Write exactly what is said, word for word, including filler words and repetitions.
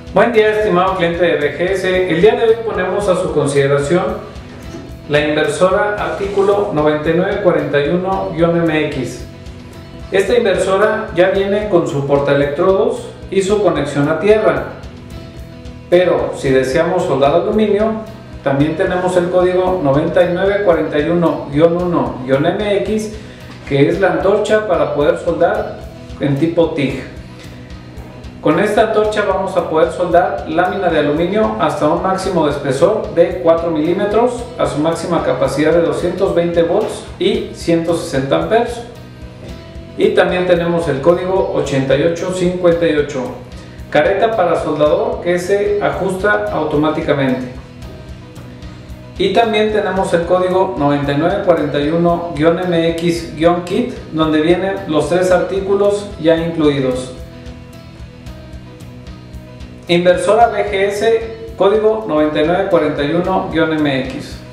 Buen día, estimado cliente de B G S. El día de hoy ponemos a su consideración la inversora artículo noventa y nueve cuarenta y uno M X. Esta inversora ya viene con su portaelectrodos y su conexión a tierra, pero si deseamos soldar aluminio, también tenemos el código noventa y nueve cuarenta y uno uno M X, que es la antorcha para poder soldar en tipo T I G. Con esta antorcha vamos a poder soldar lámina de aluminio hasta un máximo de espesor de cuatro milímetros a su máxima capacidad de doscientos veinte volts y ciento sesenta amperes. Y también tenemos el código ochenta y ocho cincuenta y ocho, careta para soldador que se ajusta automáticamente. Y también tenemos el código noventa y nueve cuarenta y uno M X Kit, donde vienen los tres artículos ya incluidos. Inversora B G S, código noventa y nueve cuarenta y uno M X.